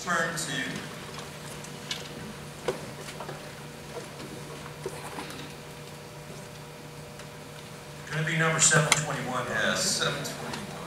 turn to going to be number 721. Yes, 721.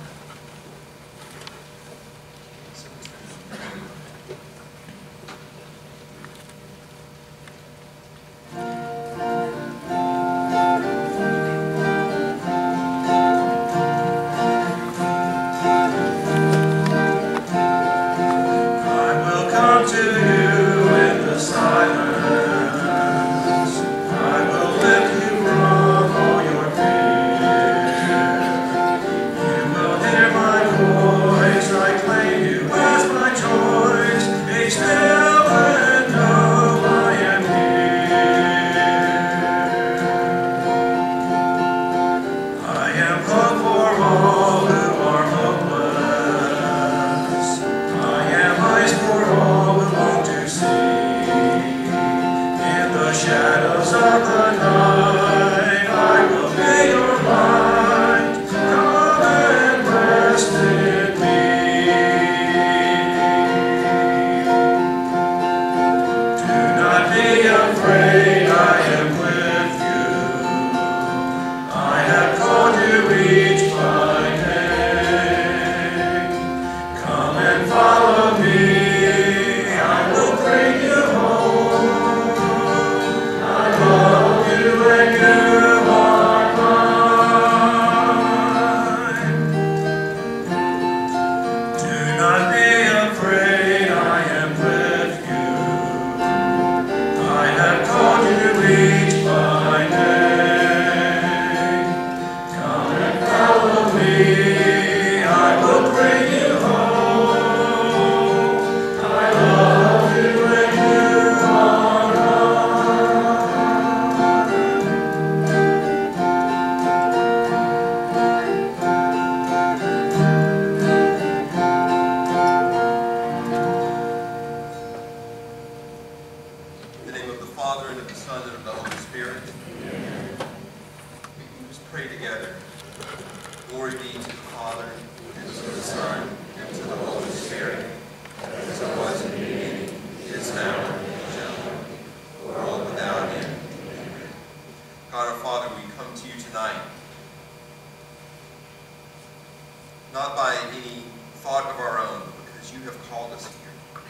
Not by any thought of our own, but because you have called us here.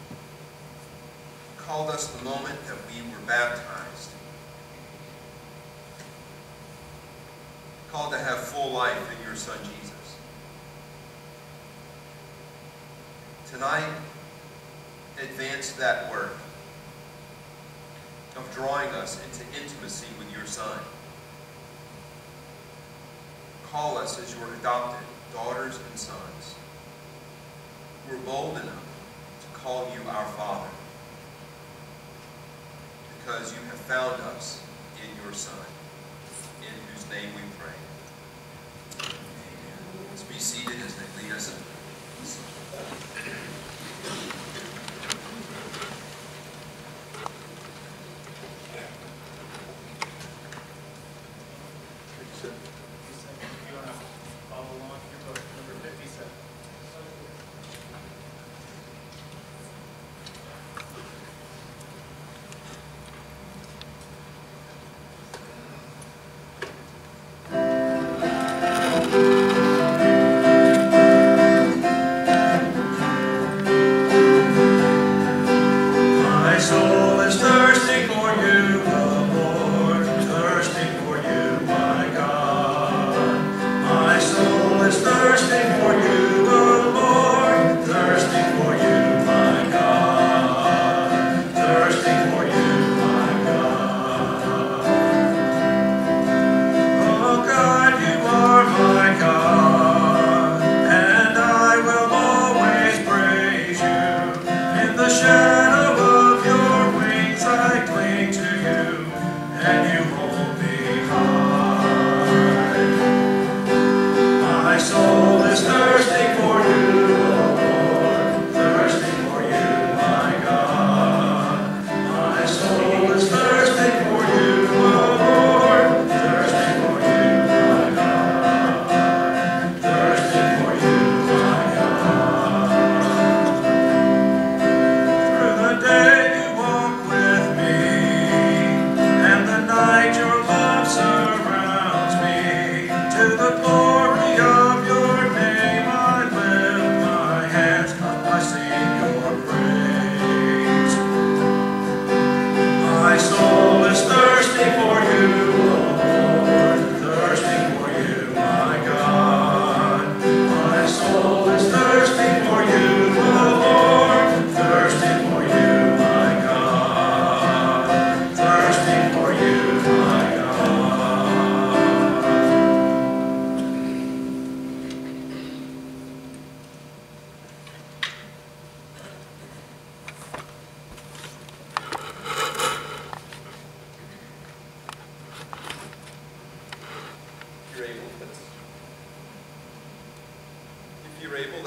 Called us the moment that we were baptized. Called to have full life in your Son Jesus. Tonight, advance that work of drawing us into intimacy with your Son. Call us as your adopted daughters and sons. We're bold enough to call you our Father because you have found us in your Son, in whose name we pray. Amen. Let's be seated as they lead us in.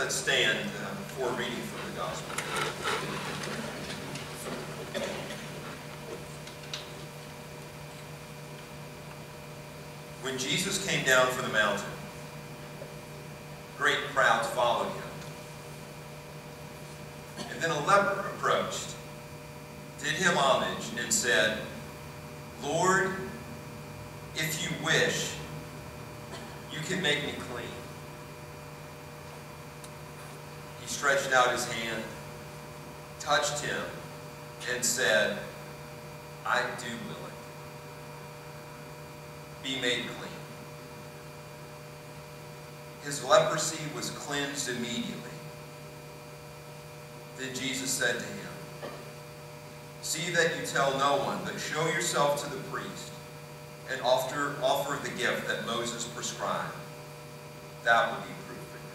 let's stand for a reading from the Gospel. When Jesus came down from the mountain, great crowds followed him. And then a leper approached, did him homage, and said, "Lord, if you wish, you can make me clean." He stretched out his hand, touched him, and said, "I do will it. Be made clean." His leprosy was cleansed immediately. Then Jesus said to him, "See that you tell no one, but show yourself to the priest and offer the gift that Moses prescribed. That will be proof for you."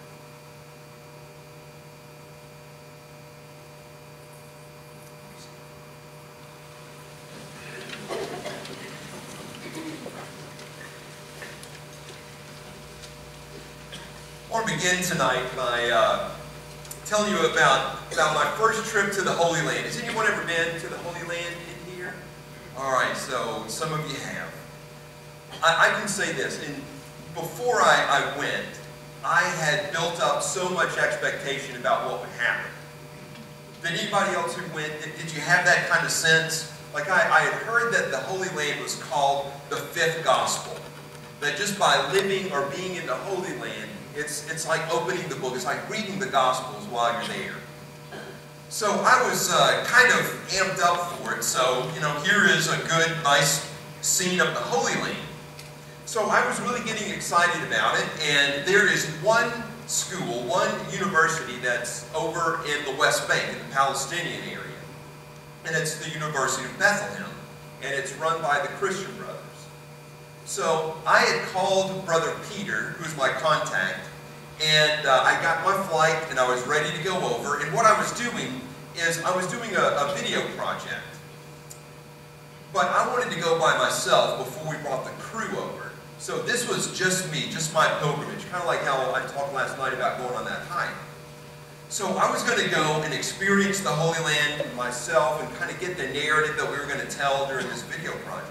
I want to begin tonight by telling you about my first trip to the Holy Land. Has anyone ever been to the Holy Land in here? All right, so some of you have. I can say this, and before I went, I had built up so much expectation about what would happen. Did anybody else who went, did you have that kind of sense? Like I had heard that the Holy Land was called the fifth gospel. That just by living or being in the Holy Land, it's like opening the book. It's like reading the Gospels while you're there. So I was kind of amped up for it. So, here is a good, nice scene of the Holy Land. So I was really getting excited about it. And there is one school, one university that's over in the West Bank, in the Palestinian area. And it's the University of Bethlehem. And it's run by the Christian Brothers. So I had called Brother Peter, who's my contact, and I got my flight and I was ready to go over. And what I was doing is I was doing a video project. But I wanted to go by myself before we brought the crew over. So this was just me, just my pilgrimage, kind of like how I talked last night about going on that hike. So I was going to go and experience the Holy Land myself and kind of get the narrative that we were going to tell during this video project.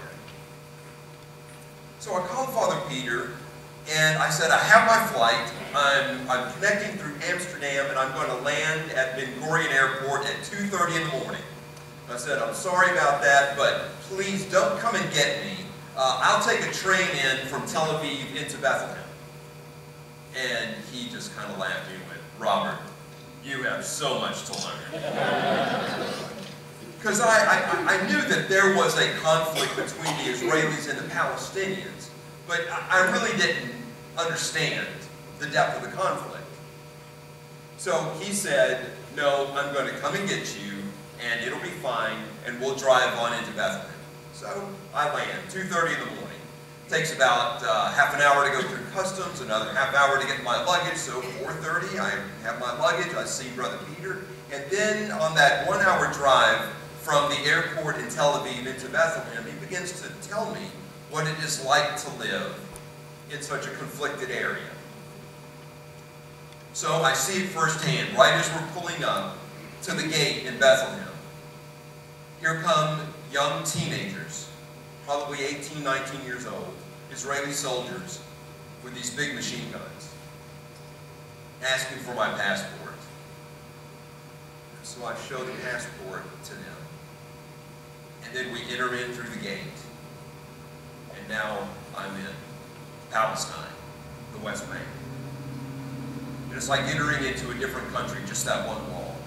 So I called Father Peter, and I said, I have my flight. I'm connecting through Amsterdam, and I'm going to land at Ben Gurion Airport at 2:30 in the morning. I said, I'm sorry about that, but please don't come and get me. I'll take a train in from Tel Aviv into Bethlehem. And he just kind of laughed and went, Robert, you have so much to learn. Because I knew that there was a conflict between the Israelis and the Palestinians, but I really didn't understand the depth of the conflict. So he said, no, I'm going to come and get you, and it'll be fine, and we'll drive on into Bethlehem. So I land, 2:30 in the morning. It takes about half an hour to go through customs, another half hour to get my luggage, so 4:30 I have my luggage, I see Brother Peter, and then on that 1 hour drive from the airport in Tel Aviv into Bethlehem, he begins to tell me what it is like to live in such a conflicted area. So I see it firsthand, right as we're pulling up to the gate in Bethlehem. Here come young teenagers, probably 18, 19 years old, Israeli soldiers with these big machine guns, asking for my passport. So I show the passport to them. And then we enter in through the gate. And now I'm in Palestine, the West Bank. And it's like entering into a different country, just that one wall.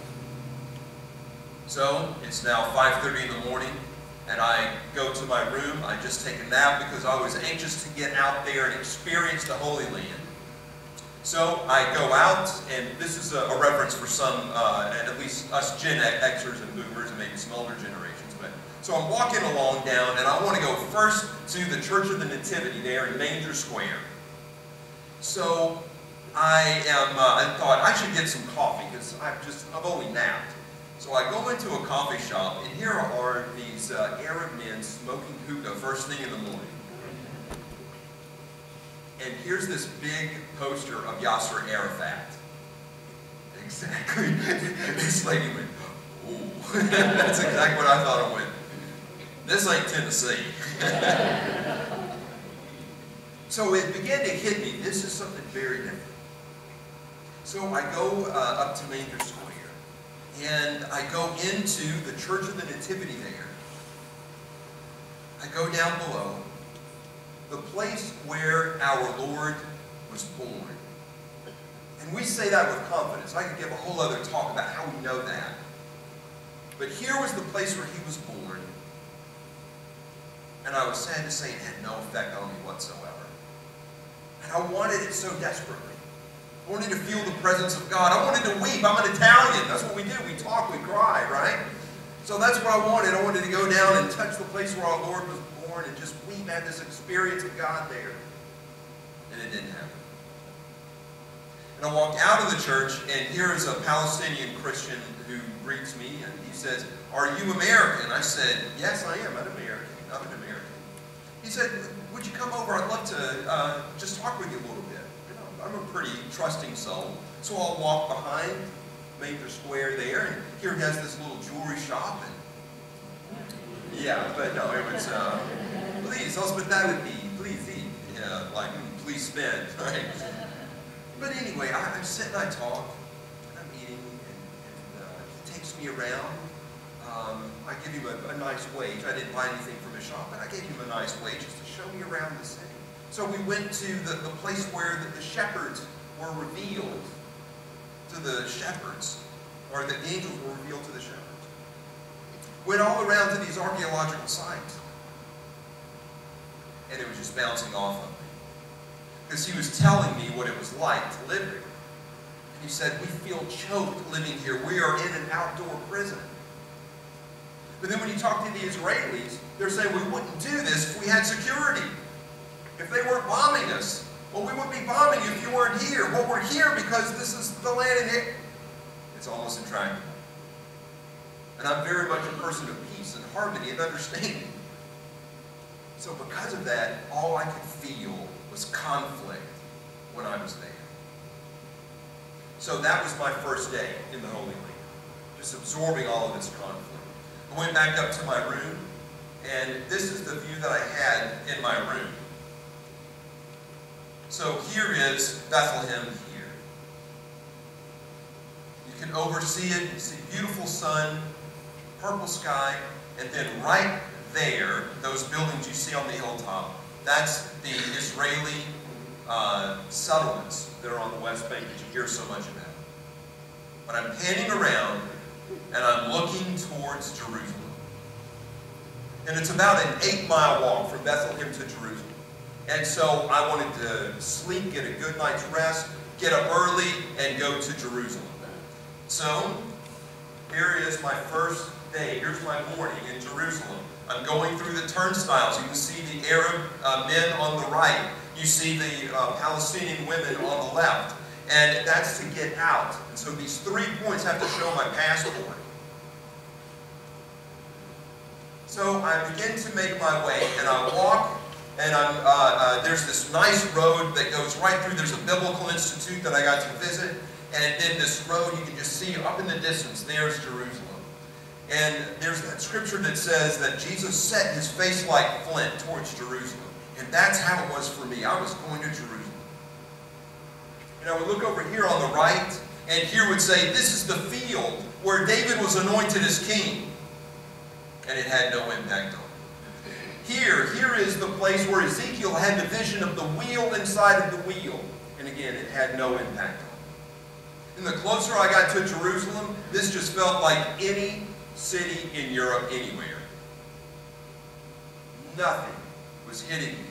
So it's now 5:30 in the morning, and I go to my room. I just take a nap because I was anxious to get out there and experience the Holy Land. So I go out, and this is a reference for some, and at least us Gen Xers and Boomers and maybe some older generations. So I'm walking along down, and I want to go first to the Church of the Nativity there in Manger Square. So I thought I should get some coffee because I've only napped. So I go into a coffee shop, and here are these Arab men smoking hookah first thing in the morning. And here's this big poster of Yasser Arafat. Exactly. This lady went, ooh. That's exactly what I thought it went. This ain't Tennessee. So it began to hit me, this is something very different. So I go up to Manger Square, and I go into the Church of the Nativity there. I go down below, the place where our Lord was born. And we say that with confidence. I could give a whole other talk about how we know that. But here was the place where he was born. And I was sad to say it had no effect on me whatsoever. And I wanted it so desperately. I wanted to feel the presence of God. I wanted to weep. I'm an Italian. That's what we do. We talk, we cry, right? So that's what I wanted. I wanted to go down and touch the place where our Lord was born and just weep, have this experience of God there. And it didn't happen. And I walked out of the church, and here is a Palestinian Christian who greets me, and he says, "Are you American?" I said, "Yes, I am. I'm an American. He said, "Would you come over? I'd love to just talk with you a little bit." You know, I'm a pretty trusting soul. So I'll walk behind Manger Square there, and here he has this little jewelry shop. And yeah, but no, it was, please, hospitality, please eat. Yeah, like, please spend, right? But anyway, I sit and I talk, and I'm eating, and he takes me around. I give him a nice wage. I didn't buy anything from his shop, but I gave him a nice wage just to show me around the city. So we went to the place where the shepherds were revealed to the shepherds, or the angels were revealed to the shepherds. Went all around to these archaeological sites. And it was just bouncing off of me. Because he was telling me what it was like to live here. And he said, "We feel choked living here. We are in an outdoor prison." But then when you talk to the Israelis, they're saying we wouldn't do this if we had security. If they weren't bombing us. Well, we wouldn't be bombing you if you weren't here. Well, we're here because this is the land in here. It's almost intractable. And I'm very much a person of peace and harmony and understanding. So because of that, all I could feel was conflict when I was there. So that was my first day in the Holy Land, just absorbing all of this conflict. I went back up to my room, and this is the view that I had in my room. So here is Bethlehem here. You can oversee it, you see beautiful sun, purple sky, and then right there, those buildings you see on the hilltop, that's the Israeli settlements that are on the West Bank that you hear so much about. But I'm panning around, and I'm looking towards Jerusalem. And it's about an 8-mile walk from Bethlehem to Jerusalem. And so I wanted to sleep, get a good night's rest, get up early, and go to Jerusalem. So here is my first day. Here's my morning in Jerusalem. I'm going through the turnstiles. You can see the Arab men on the right. You see the Palestinian women on the left. And that's to get out. And so these 3 points have to show my passport. So I begin to make my way, and I walk, and there's this nice road that goes right through. There's a biblical institute that I got to visit, and then this road, you can just see up in the distance, there's Jerusalem. And there's that scripture that says that Jesus set his face like flint towards Jerusalem. And that's how it was for me. I was going to Jerusalem. And I would look over here on the right, and here would say, this is the field where David was anointed as king. And it had no impact on it. Here is the place where Ezekiel had the vision of the wheel inside of the wheel. And again, it had no impact on it. And the closer I got to Jerusalem, this just felt like any city in Europe anywhere. Nothing was hitting me.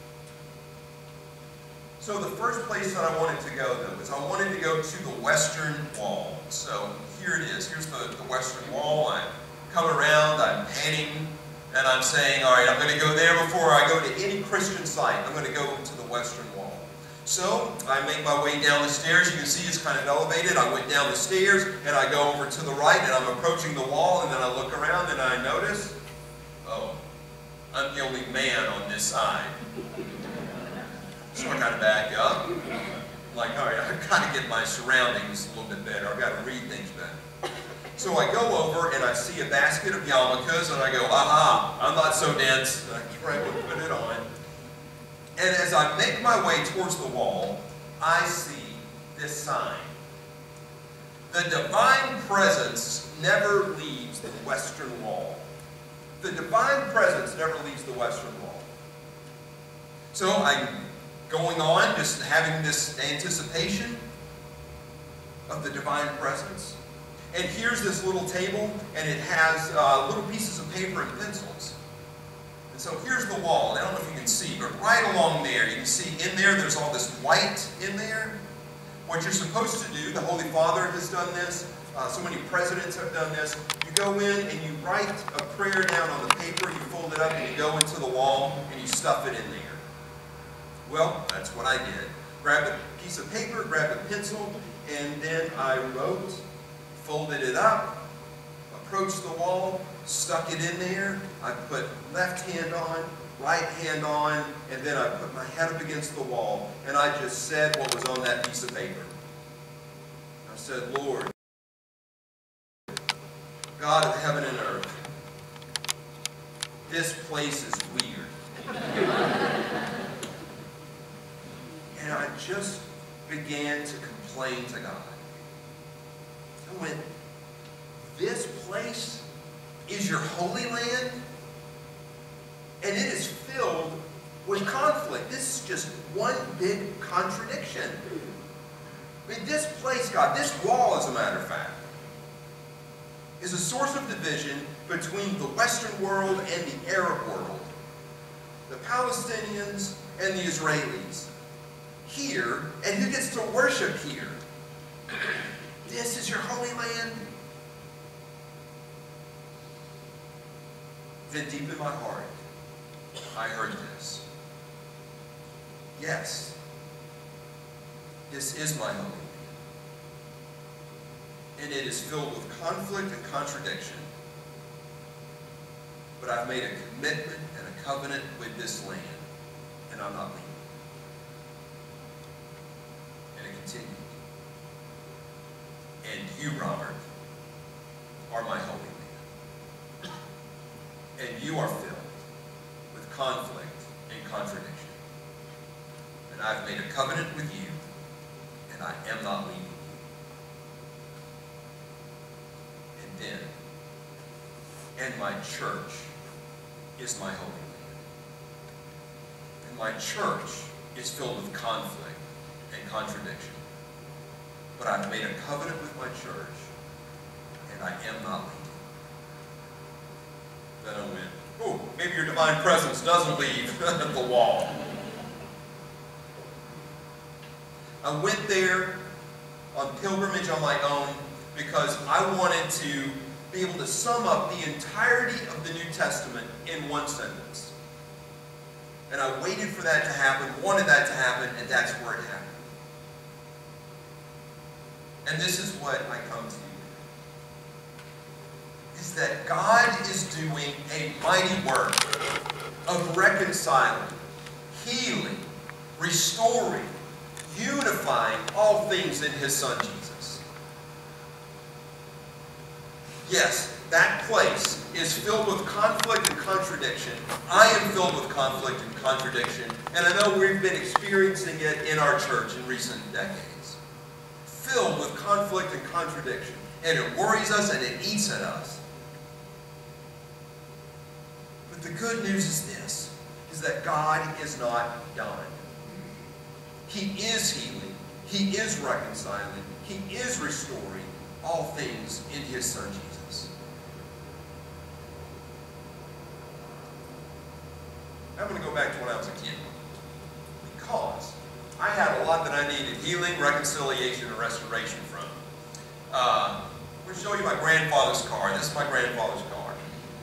So the first place that I wanted to go, though, is I wanted to go to the Western Wall. So here it is. Here's the Western Wall. I come around, I'm panning, and I'm saying, all right, I'm going to go there before I go to any Christian site. I'm going to go to the Western Wall. So I make my way down the stairs. You can see it's kind of elevated. I went down the stairs, and I go over to the right, and I'm approaching the wall, and then I look around, and I notice, oh, I'm the only man on this side. So I kind of back up, I'm like, all right, I've got to get my surroundings a little bit better. I've got to read things better. So I go over and I see a basket of yarmulkes and I go, aha, I'm not so dense. And I grab it and put it on. And as I make my way towards the wall, I see this sign. The divine presence never leaves the western wall. The divine presence never leaves the western wall. So I'm going on, just having this anticipation of the divine presence. And here's this little table, and it has little pieces of paper and pencils. And so here's the wall. I don't know if you can see, but right along there, you can see in there, there's all this white in there. What you're supposed to do, the Holy Father has done this, so many presidents have done this. You go in and you write a prayer down on the paper, you fold it up, and you go into the wall, and you stuff it in there. Well, that's what I did. Grabbed a piece of paper, grabbed a pencil, and then I wrote, folded it up, approached the wall, stuck it in there. I put left hand on, right hand on, and then I put my head up against the wall, and I just said what was on that piece of paper. I said, Lord, God of heaven and earth, this place is weird. And I just began to complain to God. I went, this place is your holy land? And it is filled with conflict. This is just one big contradiction. I mean, this place, God, this wall, as a matter of fact, is a source of division between the Western world and the Arab world, the Palestinians and the Israelis. Here, and who gets to worship here? This is your holy land? Then deep in my heart, I heard this. Yes, this is my holy land. And it is filled with conflict and contradiction. But I've made a commitment and a covenant with this land, and I'm not leaving. And it continued. And you, Robert, are my holy land. And you are filled with conflict and contradiction. And I've made a covenant with you, and I am not leaving you. And then, and my church is my holy land. And my church is filled with conflict and contradiction. But I've made a covenant with my church, and I am not leaving. Then I went, oh, maybe your divine presence doesn't leave the wall. I went there on pilgrimage on my own because I wanted to be able to sum up the entirety of the New Testament in one sentence. And I waited for that to happen, wanted that to happen, and that's where it happened. And this is what I come to you. Is that God is doing a mighty work of reconciling, healing, restoring, unifying all things in His Son Jesus. Yes, that place is filled with conflict and contradiction. I am filled with conflict and contradiction, and I know we've been experiencing it in our church in recent decades. Filled with conflict and contradiction, and it worries us and it eats at us. But the good news is this, is that God is not done. He is healing, He is reconciling, He is restoring all things in His Son Jesus. I'm going to go back to when I was a kid. Because I had a lot that I needed healing, reconciliation, and restoration from. I'm going to show you my grandfather's car. This is my grandfather's car.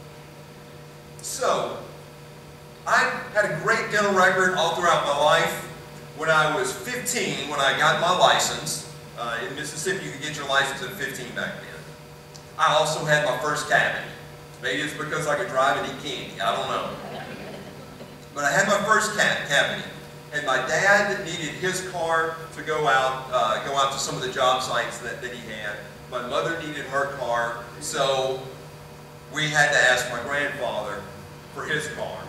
So, I had a great dental record all throughout my life. When I was 15, when I got my license, in Mississippi you could get your license at 15 back then. I also had my first cavity. Maybe it's because I could drive and eat candy. I don't know. But I had my first cavity. And my dad needed his car to go out to some of the job sites that he had. My mother needed her car, so we had to ask my grandfather for his car.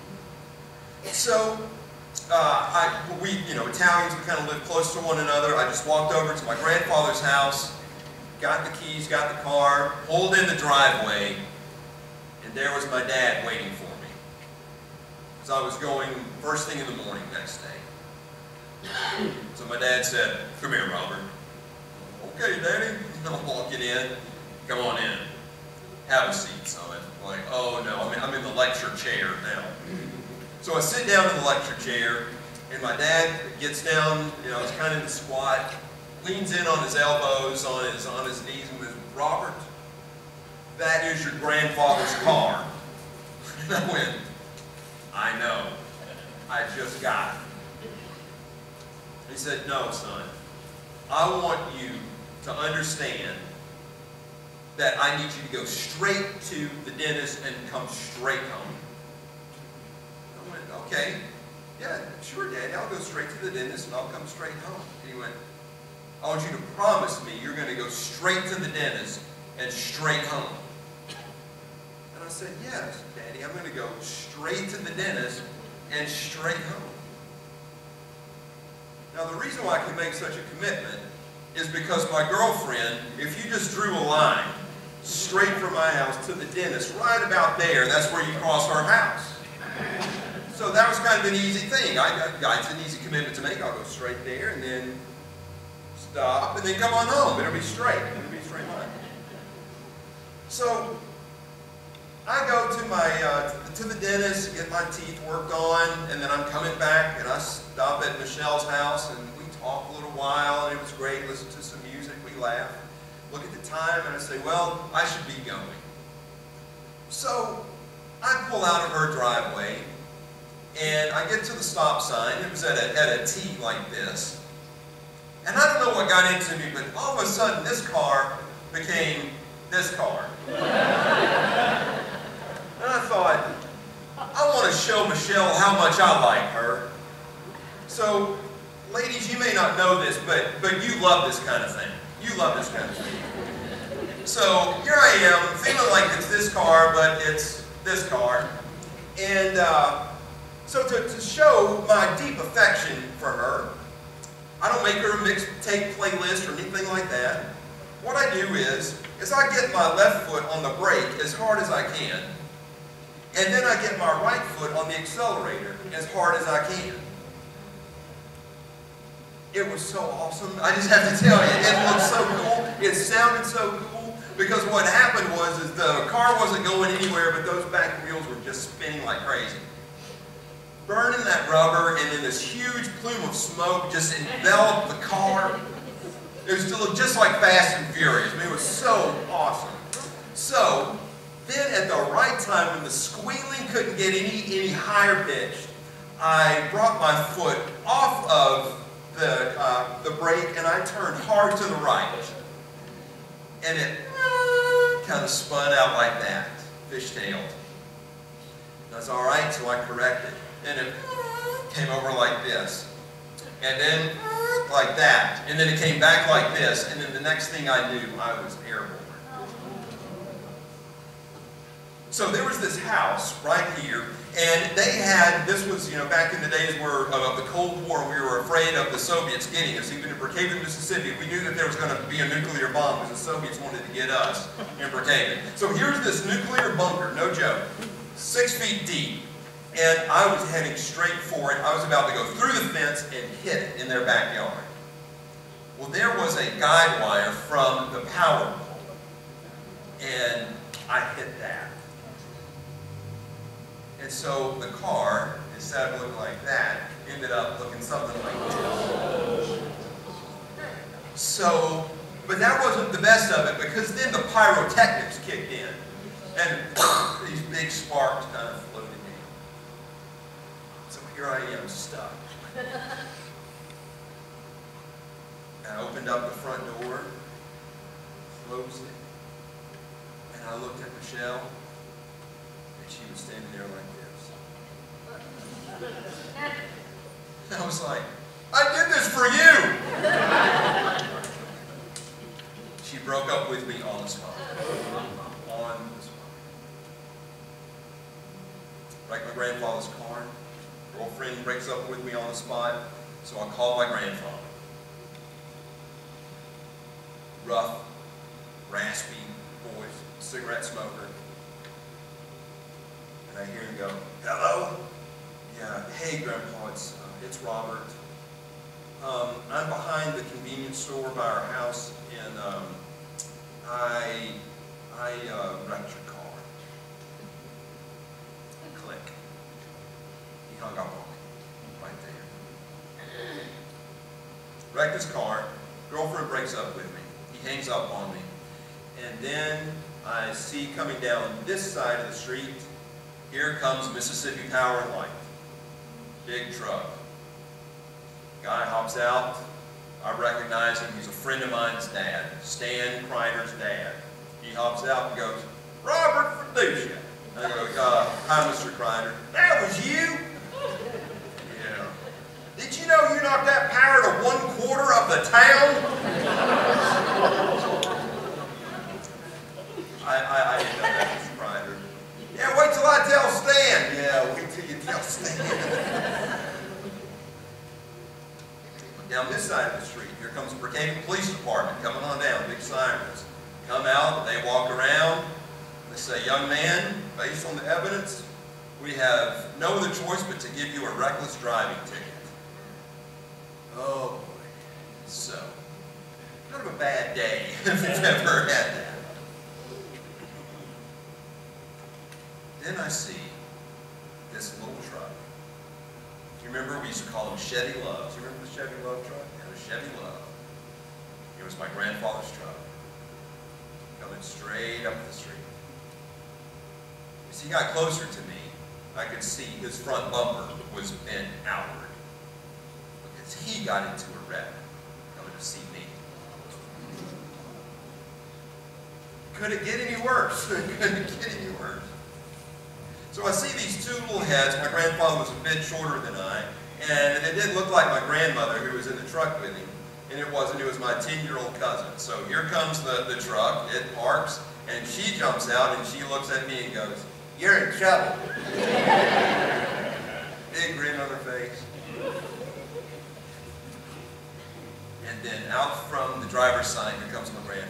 So Italians, we kind of lived close to one another. I just walked over to my grandfather's house, got the keys, got the car, pulled in the driveway, and there was my dad waiting for me. Because I was going first thing in the morning next day. So my dad said, "Come here, Robert." "Okay, Daddy." I'm walking in. "Come on in. Have a seat, son." I'm like, oh no, I'm in the lecture chair now. So I sit down in the lecture chair, and my dad gets down, it's kind of in the squat, leans in on his elbows, on his knees, and goes, "Robert, that is your grandfather's car." And I went, "I know. I just got it." He said, "No, son. I want you to understand that I need you to go straight to the dentist and come straight home." I went, "Okay, yeah, sure, Daddy. I'll go straight to the dentist and I'll come straight home." And he went, "I want you to promise me you're going to go straight to the dentist and straight home." And I said, "Yes, Daddy, I'm going to go straight to the dentist and straight home." Now, the reason why I can make such a commitment is because my girlfriend, if you just drew a line straight from my house to the dentist, right about there, that's where you cross our house. So that was kind of an easy thing. It's an easy commitment to make. I'll go straight there and then stop and then come on home. It'll be straight. It'll be a straight line. So I go to the dentist, get my teeth worked on, and then I'm coming back and I stop at Michelle's house and we talk a little while, and it was great. Listen to some music, we laugh. Look at the time and I say, well, I should be going. So I pull out of her driveway and I get to the stop sign. It was at a T like this. And I don't know what got into me, but all of a sudden this car became this car. And I thought, I want to show Michelle how much I like her. So, ladies, you may not know this, but you love this kind of thing. You love this kind of thing. So, here I am, feeling like it's this car, but it's this car. And so to show my deep affection for her, I don't make her a mixtape playlist or anything like that. What I do is I get my left foot on the brake as hard as I can, and then I get my right foot on the accelerator as hard as I can. It was so awesome. I just have to tell you, it looked so cool. It sounded so cool, because what happened was the car wasn't going anywhere, but those back wheels were just spinning like crazy. Burning that rubber, and then this huge plume of smoke just enveloped the car. It was just like Fast and Furious. I mean, it was so awesome. So, then at the right time, when the squealing couldn't get any higher pitched, I brought my foot off of the brake and I turned hard to the right. And it kind of spun out like that, fishtailed. That's all right, so I corrected. And it came over like this. And then like that. And then it came back like this. And then the next thing I knew, I was airborne. So there was this house right here, and they had, this was, back in the days of the Cold War, we were afraid of the Soviets getting us. Even in Brookhaven, Mississippi, we knew that there was going to be a nuclear bomb because the Soviets wanted to get us in Brookhaven. So here's this nuclear bunker, no joke, 6 feet deep, and I was heading straight for it. I was about to go through the fence and hit it in their backyard. Well, there was a guide wire from the power pole, and I hit that. And so the car, instead of looking like that, ended up looking something like this. So, but that wasn't the best of it, because then the pyrotechnics kicked in. And these big sparks kind of floated in. So here I am, stuck. And I opened up the front door, closed it, and I looked at Michelle, and she was standing there like this. I was like, I did this for you. She broke up with me on the spot. On the spot. Like my grandfather's car. Girlfriend breaks up with me on the spot, so I call my grandfather. Rough, raspy voice, cigarette smoker. And I hear him go, hello? Yeah, hey Grandpa, it's Robert. I'm behind the convenience store by our house, and I wrecked your car. Click. He hung up on me, right there. Wrecked his car, girlfriend breaks up with me. He hangs up on me. And then I see coming down this side of the street, here comes Mississippi Power and Light. Big truck. Guy hops out. I recognize him. He's a friend of mine's dad, Stan Kreider's dad. He hops out and goes, Robert Fiducia. I go, hi, Mr. Kreider. That was you? Yeah. Did you know you knocked that power to 1/4 of the town? I didn't know that, Mr. Kreider. Yeah, wait till I tell Stan. Yeah, wait till you tell Stan. Down this side of the street, here comes the Brookhaven Police Department coming on down, big sirens. Come out, they walk around, they say, young man, based on the evidence, we have no other choice but to give you a reckless driving ticket. Oh boy. So, kind of a bad day if you've ever had that. Then I see this little truck. You remember we used to call them Chevy Loves. You remember the Chevy Love truck? Yeah, the Chevy Love. It was my grandfather's truck. Coming straight up the street. As he got closer to me, I could see his front bumper was bent outward. Because he got into a wreck coming to see me. Couldn't get any worse. Couldn't get any worse. So I see these two little heads. My grandfather was a bit shorter than I, and it didn't look like my grandmother who was in the truck with him, and it wasn't. It was my 10-year-old cousin. So here comes the truck. It parks, and she jumps out, and she looks at me and goes, "You're in trouble." Big grin on her face. And then out from the driver's side, here comes my grandfather.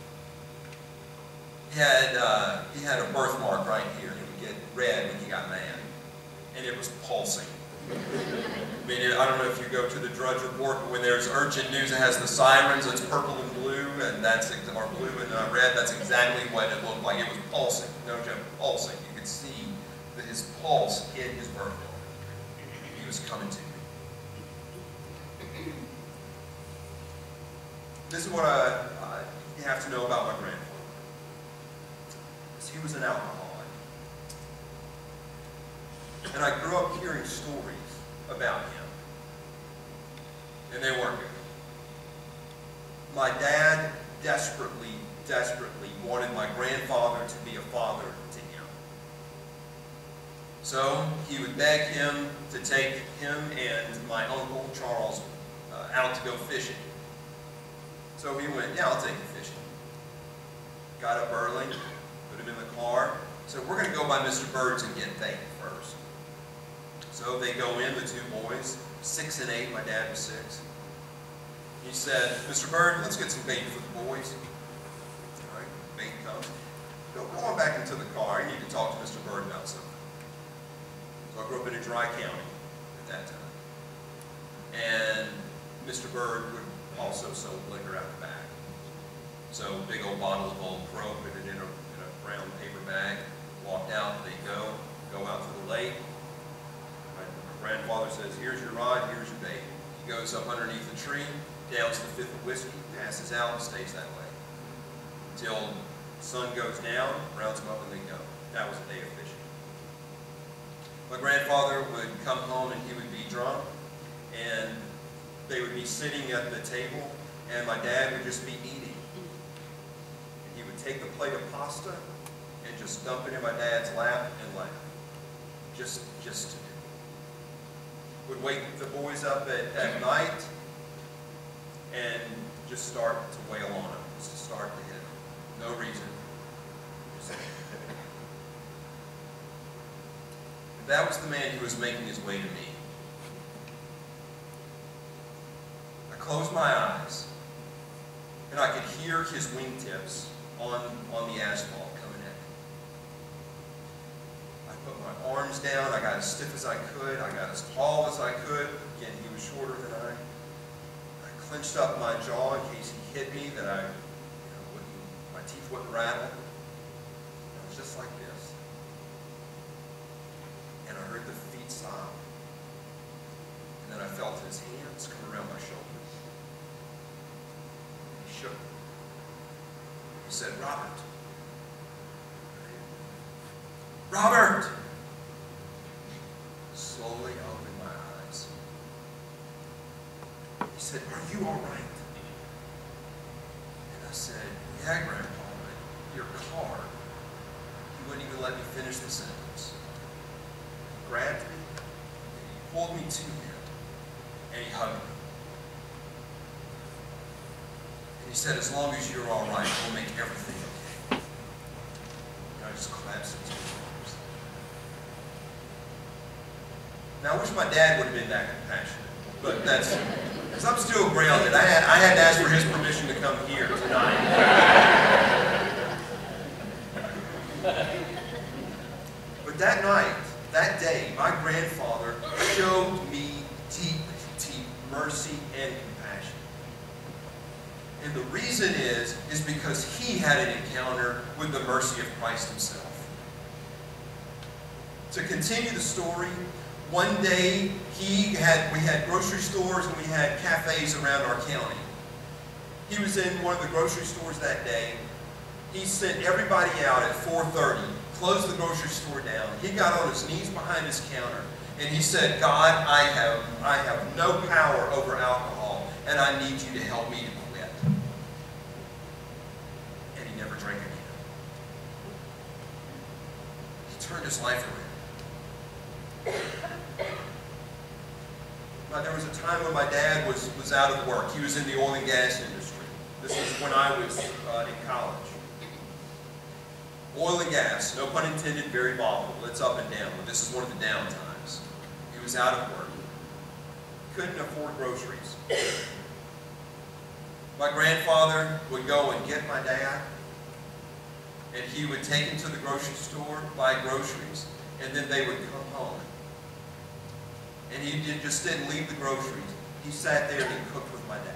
He had a birthmark right here. He would get red when he got mad, and it was pulsing. I mean, I don't know if you go to the Drudge Report, but when there's urgent news, it has the sirens. It's purple and blue, and or blue and red. That's exactly what it looked like. It was pulsing. No joke, pulsing. You could see that his pulse hit his birthmark. He was coming to me. This is what you have to know about my grandfather. He was an alcoholic. And I grew up hearing stories about him. And they weren't good. My dad desperately, desperately wanted my grandfather to be a father to him. So he would beg him to take him and my uncle, Charles, out to go fishing. So he went, yeah, I'll take you fishing. Got up early. Put him in the car. So we're going to go by Mr. Bird's and get bait first. So they go in, the two boys, 6 and 8. My dad was 6. He said, Mr. Bird, let's get some bait for the boys. All right, bait comes. Go on back into the car. I need to talk to Mr. Bird about something. So I grew up in a dry county at that time. And Mr. Bird would also sell liquor out the back. So big old bottle of Old Crow, put it in a brown paper bag, walked out, they go out to the lake. My grandfather says, here's your rod, here's your bait. He goes up underneath the tree, downs the 5th of whiskey, passes out, and stays that way. Until the sun goes down, rounds them up, and they go. That was a day of fishing. My grandfather would come home and he would be drunk, and they would be sitting at the table, and my dad would just be eating. He would take the plate of pasta and just dump it in my dad's lap and laugh. Just to do. would wake the boys up at night and just start to wail on them, just to start to hit them. No reason. That was the man who was making his way to me. I closed my eyes, and I could hear his wingtips on the asphalt coming at me. I put my arms down. I got as stiff as I could. I got as tall as I could. Again, he was shorter than I. I clenched up my jaw in case he hit me, that my teeth wouldn't rattle. It was just like this. And I heard the feet sob. And then I felt his hands come around my shoulders. He shook me. He said, "Robert." "Robert!" Slowly I opened my eyes. He said, "Are you all right?" And I said, "Yeah, Grandpa, but your car." He wouldn't even let me finish the sentence. He grabbed me, and he pulled me to him, and he hugged me. And he said, "As long as you're all right, we'll make everything okay." And I just collapsed into his arms. Now, I wish my dad would have been that compassionate, but that's, because I'm still grounded. I had to ask for his permission to come here tonight. But that night, that day, my grandfather showed me deep, deep mercy and compassion. And the reason is because he had an encounter with the mercy of Christ himself. To continue the story, one day we had grocery stores and we had cafes around our county. He was in one of the grocery stores that day. He sent everybody out at 4:30, closed the grocery store down. He got on his knees behind his counter and he said, "God, I have no power over alcohol and I need you to help me to quit." And he never drank again. He turned his life around. Now, there was a time when my dad was out of work. He was in the oil and gas industry. This was when I was in college. Oil and gas, no pun intended, very volatile. It's up and down, but this is one of the down times. He was out of work. Couldn't afford groceries. My grandfather would go and get my dad, and he would take him to the grocery store, buy groceries, and then they would come home. And he just didn't leave the groceries. He sat there and he cooked with my dad.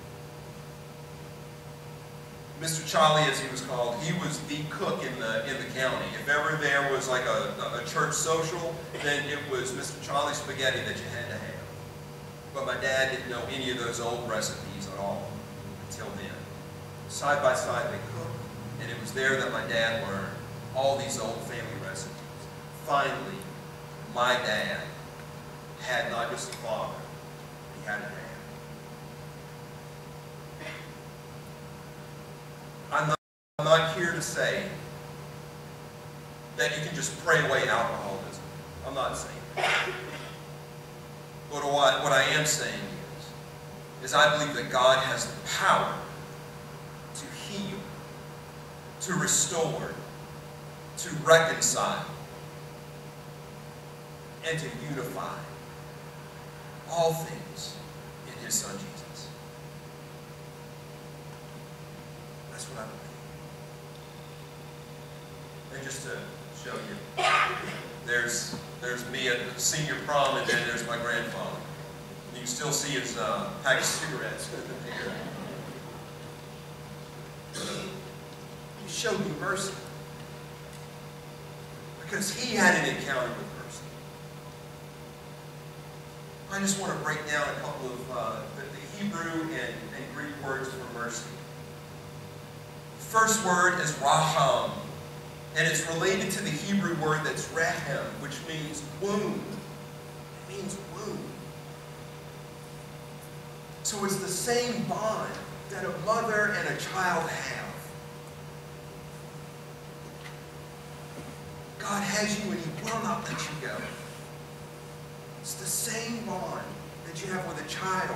Mr. Charlie, as he was called, he was the cook in the county. If ever there was like a church social, then it was Mr. Charlie spaghetti that you had to have. But my dad didn't know any of those old recipes at all until then. Side by side they cooked, and it was there that my dad learned all these old family recipes. Finally, my dad had not just a father, he had a dad. I'm not here to say that you can just pray away alcoholism. I'm not saying that. But what I am saying is I believe that God has the power to heal, to restore, to reconcile, and to unify all things in his Son Jesus. That's what I believe. And just to show you, there's me at the senior prom, and then there's my grandfather. You can still see his pack of cigarettes there. He showed me mercy because he had an encounter with mercy. I just want to break down a couple of the Hebrew and Greek words for mercy. The first word is raham, and it's related to the Hebrew word that's rahem, which means wound. It means wound. So it's the same bond that a mother and a child have. God has you and he will not let you go. It's the same bond that you have with a child.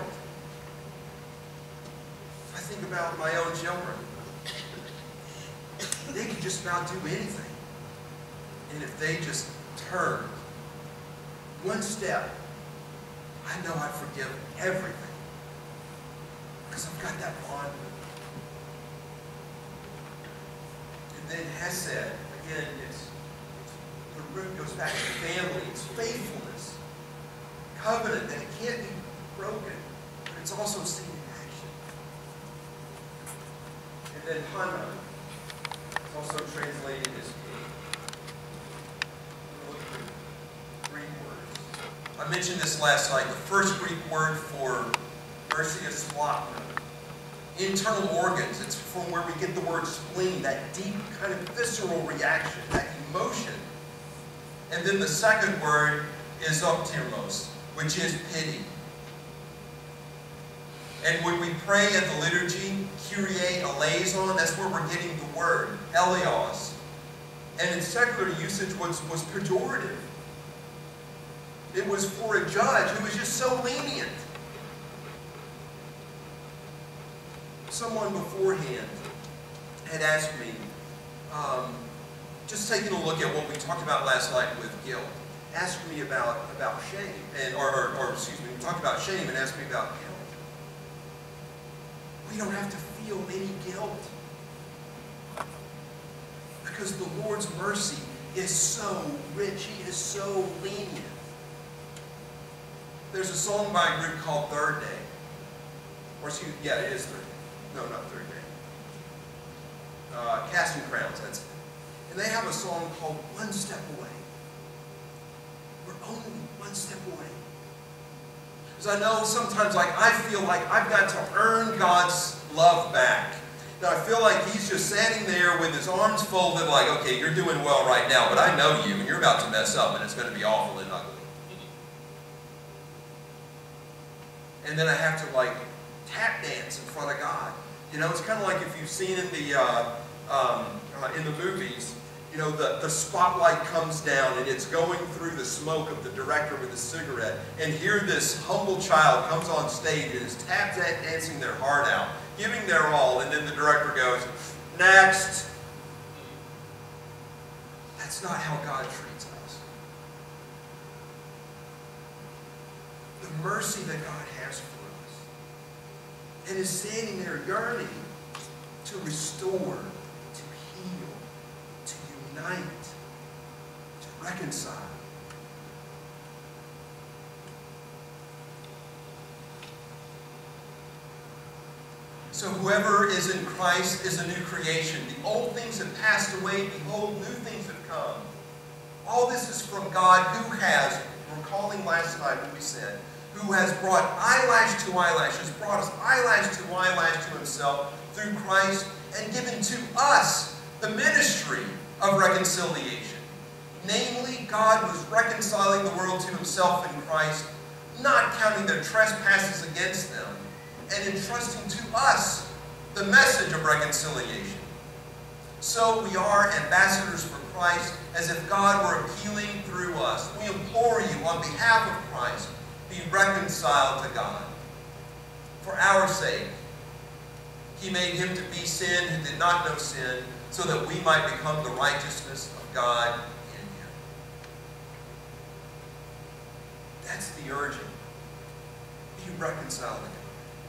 I think about my own children. They can just about do anything. And if they just turn one step, I know I forgive everything. Because I've got that bond with them. And then Hesed, again, the root goes back to family. It's faithfulness. Covenant that it can't be broken. But it's also seen in action. And then Hana, it's also translated as king. Look at the Greek words. I mentioned this last night. The first Greek word for mercy is splachna. Internal organs. It's from where we get the word spleen, that deep kind of visceral reaction, that emotion. And then the second word is optirmos, which is pity. And when we pray at the liturgy, Kyrie eleison, that's where we're getting the word, Elios. And in secular usage was pejorative. It was for a judge who was just so lenient. Someone beforehand had asked me, just taking a look at what we talked about last night with guilt, asked me about shame, and or excuse me, we talked about shame and asked me about guilt. We don't have to feel any guilt because the Lord's mercy is so rich. He is so lenient. There's a song by a group called Third Day. Or excuse me, yeah, it is Third Day. No, not Third Day. Casting Crowns, that's it. And they have a song called One Step Away. We're only one step away. Because I know sometimes I feel like I've got to earn God's love back. Now I feel like He's just standing there with His arms folded like, okay, you're doing well right now, but I know you and you're about to mess up and it's going to be awful and ugly. And then I have to like tap dance in front of God. You know, it's kind of like if you've seen in the movies, you know, the spotlight comes down and it's going through the smoke of the director with a cigarette. And here this humble child comes on stage and is tap dancing their heart out, giving their all. And then the director goes, next. That's not how God treats us. The mercy that God has for us. And is standing there yearning to restore, to heal, to unite, to reconcile. So whoever is in Christ is a new creation. The old things have passed away. Behold, new things have come. All this is from God who has, recalling last night what we said, who has brought eyelash to eyelash, has brought us eyelash to eyelash to Himself through Christ, and given to us the ministry of reconciliation. Namely, God was reconciling the world to Himself in Christ, not counting their trespasses against them, and entrusting to us the message of reconciliation. So we are ambassadors for Christ, as if God were appealing through us. We implore you on behalf of Christ, be reconciled to God. For our sake, He made Him to be sin who did not know sin, so that we might become the righteousness of God in Him. That's the urging. Be reconciled to God.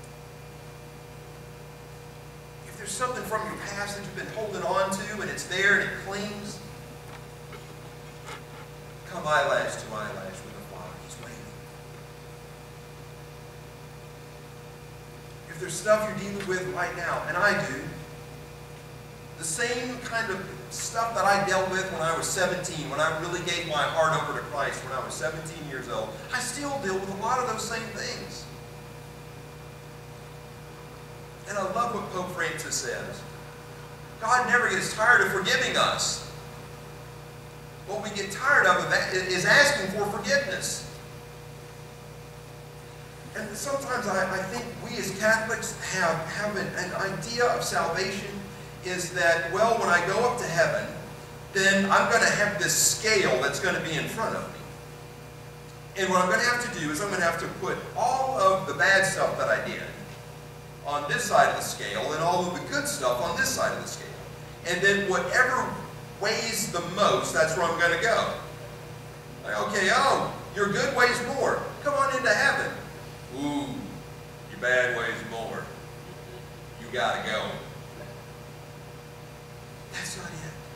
If there's something from your past that you've been holding on to and it's there and it clings, come eyelash to eyelash with the Father. He's waiting. If there's stuff you're dealing with right now, and I do, the same kind of stuff that I dealt with when I was 17, when I really gave my heart over to Christ when I was 17 years old, I still deal with a lot of those same things. And I love what Pope Francis says. God never gets tired of forgiving us. What we get tired of is asking for forgiveness. And sometimes I think we as Catholics have an idea of salvation is that, well, when I go up to heaven, then I'm going to have this scale that's going to be in front of me. And what I'm going to have to do is I'm going to have to put all of the bad stuff that I did on this side of the scale and all of the good stuff on this side of the scale. And then whatever weighs the most, that's where I'm going to go. Like, okay, oh, your good weighs more. Come on into heaven. Ooh, your bad weighs more. You got to go. That's not it.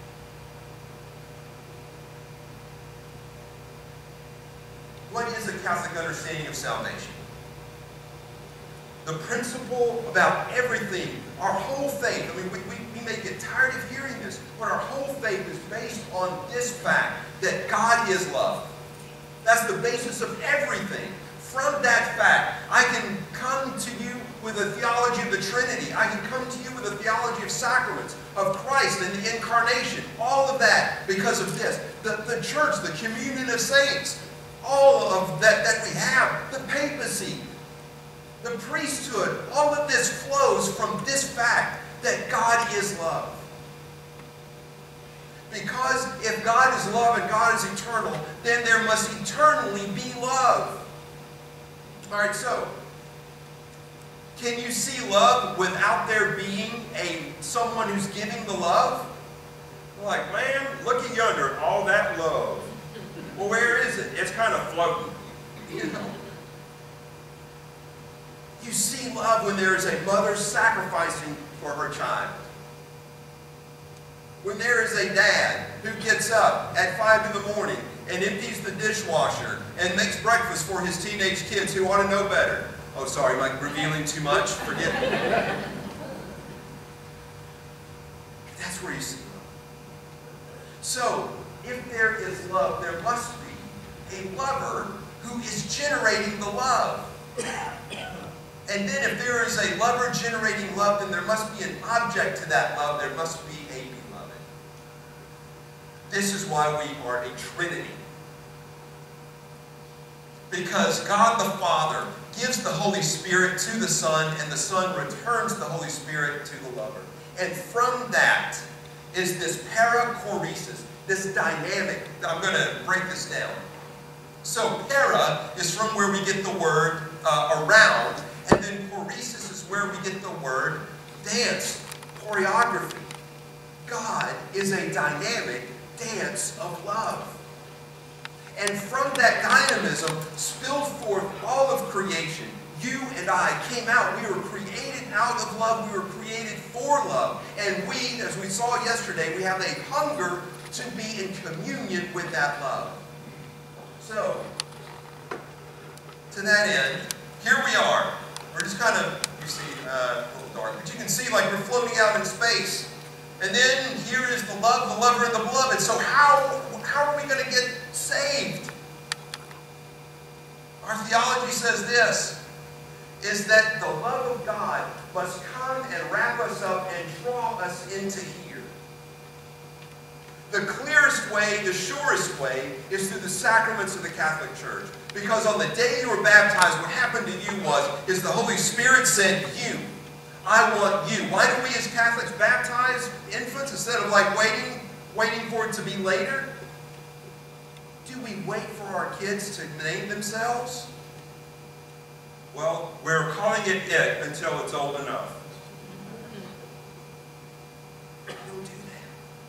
What is the Catholic understanding of salvation? The principle about everything, our whole faith, I mean, we may get tired of hearing this, but our whole faith is based on this fact that God is love. That's the basis of everything. From that fact, I can come to you with a theology of the Trinity. I can come to you with a theology of sacraments, of Christ and the Incarnation. All of that because of this. The church, the communion of saints, all of that we have, the papacy, the priesthood, all of this flows from this fact that God is love. Because if God is love and God is eternal, then there must eternally be love. All right, so can you see love without there being someone who's giving the love? Like, man, looky yonder, all that love. Well, where is it? It's kind of floating. You know. You see love when there is a mother sacrificing for her child. When there is a dad who gets up at 5 in the morning and empties the dishwasher and makes breakfast for his teenage kids who ought to know better. Oh, sorry, am I revealing too much? Forgive me. That's where you see love. So, if there is love, there must be a lover who is generating the love. And then if there is a lover generating love, then there must be an object to that love. There must be a beloved. This is why we are a Trinity. Because God the Father gives the Holy Spirit to the Son, and the Son returns the Holy Spirit to the lover. And from that is this parachoresis, this dynamic. I'm going to break this down. So para is from where we get the word around, and then choresis is where we get the word dance, choreography. God is a dynamic dance of love. And from that dynamism spilled forth all of creation. You and I came out. We were created out of love. We were created for love. And we, as we saw yesterday, we have a hunger to be in communion with that love. So, to that end, here we are. We're just kind of, you see, a little dark, but you can see like we're floating out in space. And then here is the love, the lover, and the beloved. So how are we going to get saved? Our theology says this, is that the love of God must come and wrap us up and draw us into here. The clearest way, the surest way, is through the sacraments of the Catholic Church. Because on the day you were baptized, what happened to you is the Holy Spirit said, you. I want you. Why do we as Catholics baptize infants instead of like waiting for it to be later? Do we wait for our kids to name themselves? Well, we're calling it until it's old enough. Don't do that.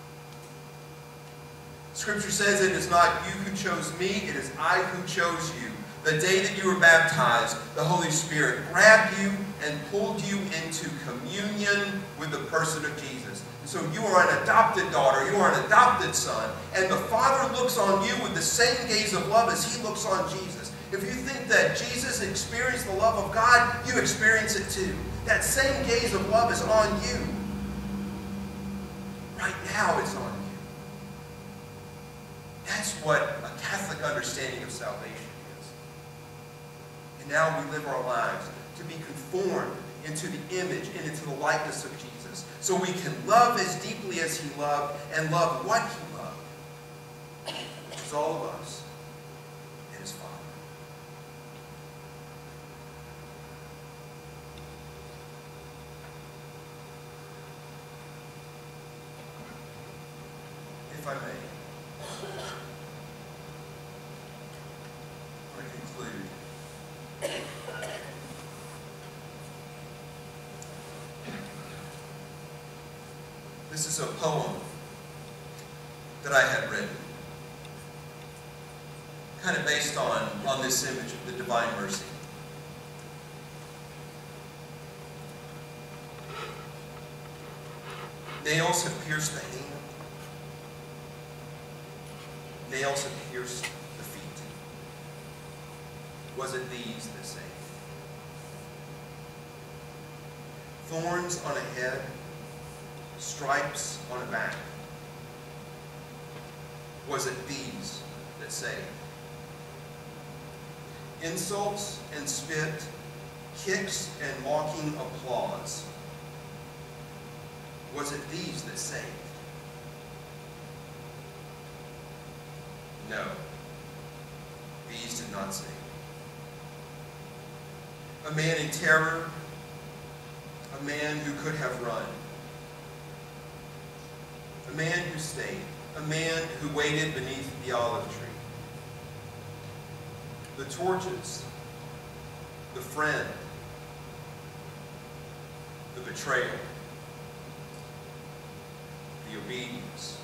Scripture says it is not you who chose me, it is I who chose you. The day that you were baptized, the Holy Spirit grabbed you and pulled you into communion with the person of Jesus. And so you are an adopted daughter, you are an adopted son, and the Father looks on you with the same gaze of love as He looks on Jesus. If you think that Jesus experienced the love of God, you experience it too. That same gaze of love is on you. Right now it's on you. That's what a Catholic understanding of salvation is. And now we live our lives to be conformed into the image and into the likeness of Jesus. So we can love as deeply as He loved and love what He loved, which is all of us and His Father. If I may. conclude. This is a poem that I had written, kind of based on this image of the divine mercy. Nails have pierced the hand. Nails have pierced the feet. Was it these that saved? Thorns on a head, stripes on a back. Was it these that saved? Insults and spit, kicks and mocking applause. Was it these that saved? No, these did not save. A man in terror, a man who could have run, a man who stayed, a man who waited beneath the olive tree. The torches, the friend, the betrayal, the obedience,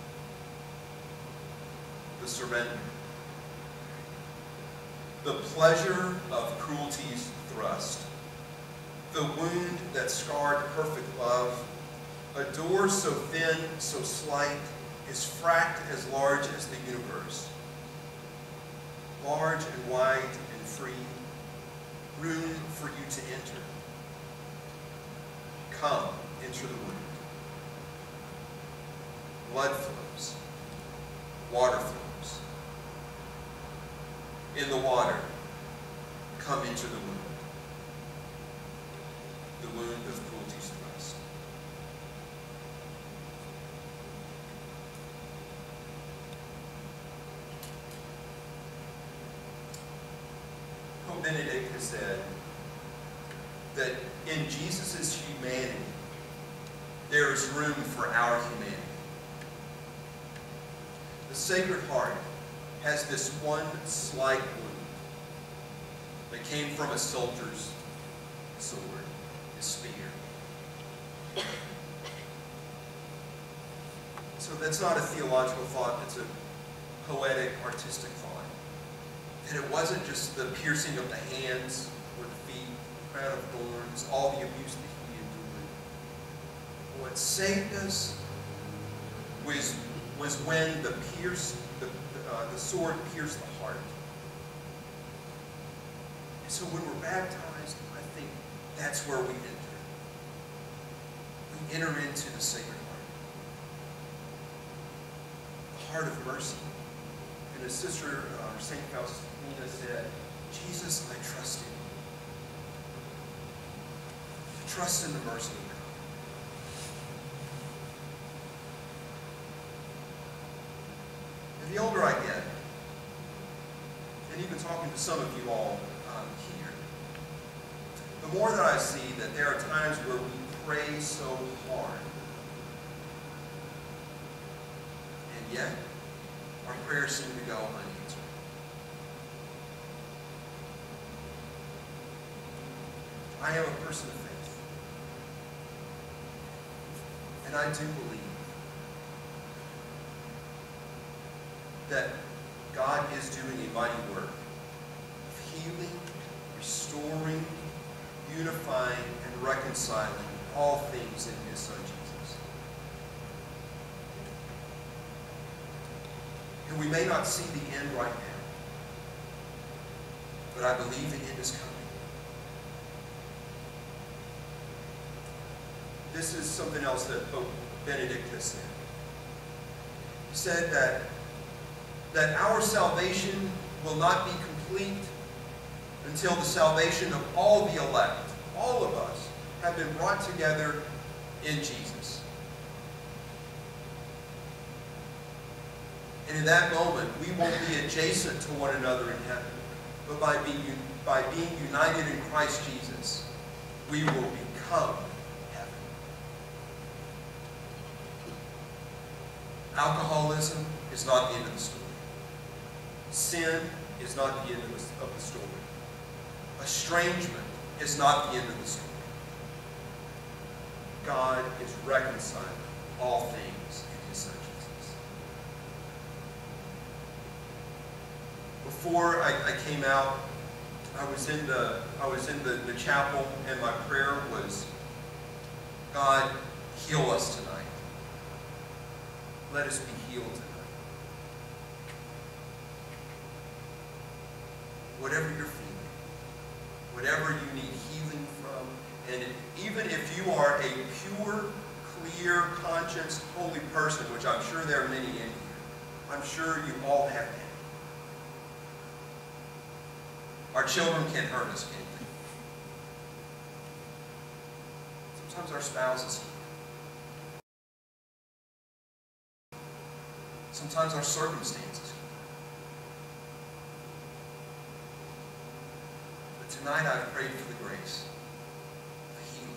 the surrender, the pleasure of cruelty's thrust, the wound that scarred perfect love, a door so thin, so slight, is fracked as large as the universe, large and wide and free, room for you to enter. Come, enter the wound. Blood flows, water flows. In the water, come enter the wound of cruelty's thrust. Pope Benedict has said that in Jesus' humanity, there is room for our humanity. The Sacred Heart has this one slight wound that came from a soldier's sword, his spear. So that's not a theological thought, it's a poetic, artistic thought. That it wasn't just the piercing of the hands or the feet, the crown of thorns, all the abuse that he endured. What saved us was when the sword pierced the heart. And so when we're baptized, I think that's where we enter. We enter into the Sacred Heart. The heart of mercy. And as Sister St. Faustina said, Jesus, I trust in you. To trust in the mercy of God. And the older I get, and even talking to some of you all here, the more that I see that there are times where we pray so hard, and yet our prayers seem to go unanswered. I am a person of faith, and I do believe that God is doing a mighty work of healing, restoring, unifying, and reconciling all things in His Son Jesus. And we may not see the end right now, but I believe the end is coming. This is something else that Pope Benedict has said. He said that our salvation will not be complete until the salvation of all the elect, all of us, have been brought together in Jesus. And in that moment, we won't be adjacent to one another in heaven, but by being united in Christ Jesus, we will become heaven. Alcoholism is not the end of the story. Sin is not the end of the story. Estrangement is not the end of the story. God is reconciling all things in His Son Jesus. Before I came out, I was in the chapel, and my prayer was, God, heal us tonight. Let us be healed tonight. Whatever you're feeling, whatever you need healing from, and even if you are a pure, clear, conscience, holy person, which I'm sure there are many in here, I'm sure you all have that. Our children can't hurt us, can they? Sometimes our spouses can. Sometimes our circumstances can. But tonight I've prayed for the grace of healing.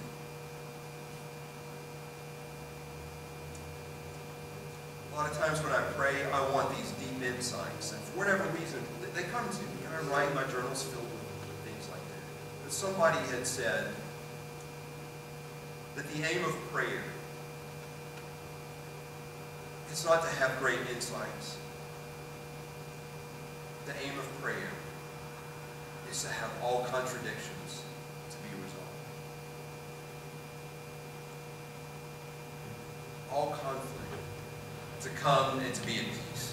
A lot of times when I pray, I want these deep insights, and for whatever reason, they come to me, and I write my journals filled with things like that. But somebody had said that the aim of prayer is not to have great insights. The aim of prayer is to have all contradictions to be resolved. All conflict to come and to be at peace.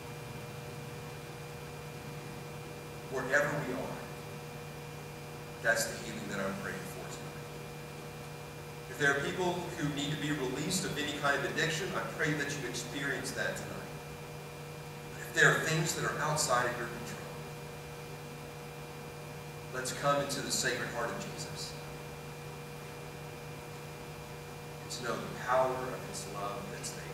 Wherever we are, that's the healing that I'm praying for tonight. If there are people who need to be released of any kind of addiction, I pray that you experience that tonight. But if there are things that are outside of your control, let's come into the Sacred Heart of Jesus and to know the power of His love that's there.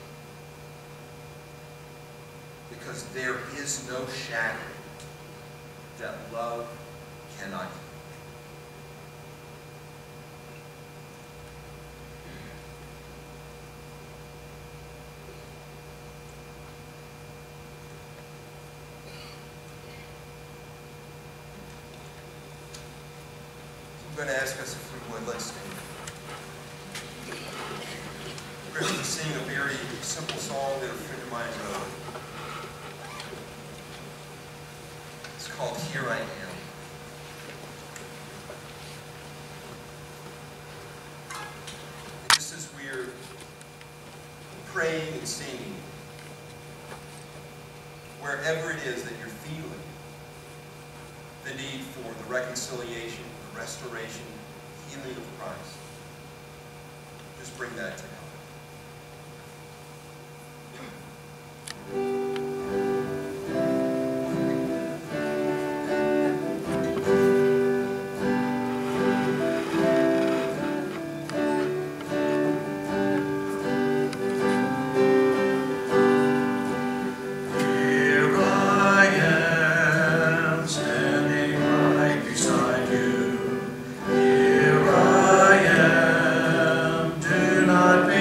Because there is no shadow that love cannot heal. I'm going to ask us if we would, let's stand. We're going to sing a very simple song that a friend of mine wrote. It's called Here I Am. And just as we're praying and singing, wherever it is that you're feeling the need for the reconciliation, the restoration, healing of Christ, just bring that to God. Not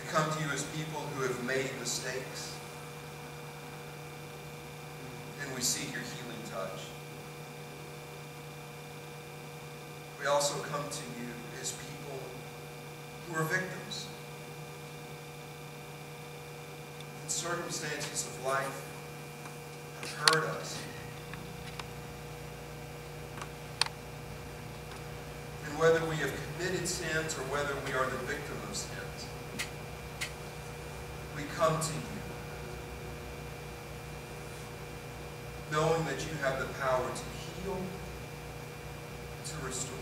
come to you as people who have made mistakes. And we seek your healing touch. We also come to you as people who are victims. And circumstances of life have hurt us. And whether we have committed sins or whether we are the victim of sins, we come to you knowing that you have the power to heal and to restore.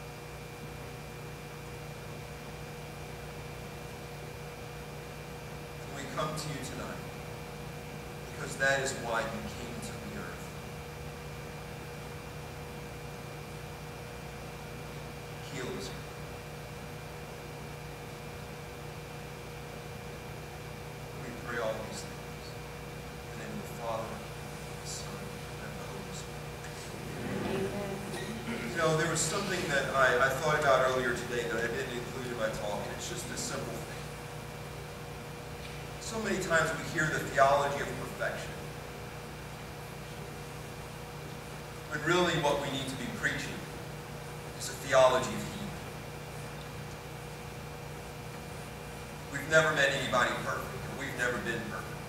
And we come to you tonight because that is why you came to the earth. Heal us. We pray all these things in the name of the Father, the Son, and the Holy Spirit. Amen. You know, there was something that I thought about earlier today that I didn't include in my talk, and it's just a simple thing. So many times we hear the theology of perfection, when really what we need to be preaching is a theology of healing. We've never met anybody perfect, and we've never been perfect.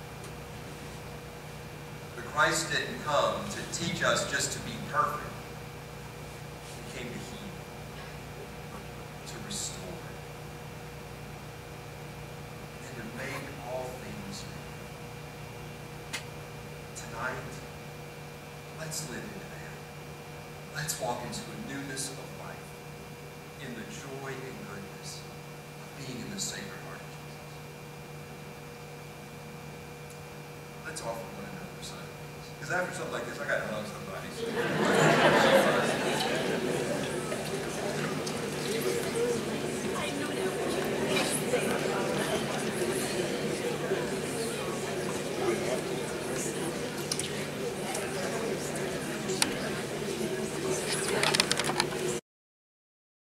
But Christ didn't come to teach us just to be perfect. He came to heal, to restore, and to make all things new. Tonight, let's live into that. Let's walk into a newness of life, in the joy and goodness of being in the Sacred Heart of Jesus. Let's offer one another silence. Because after something like this, I got to hug somebody.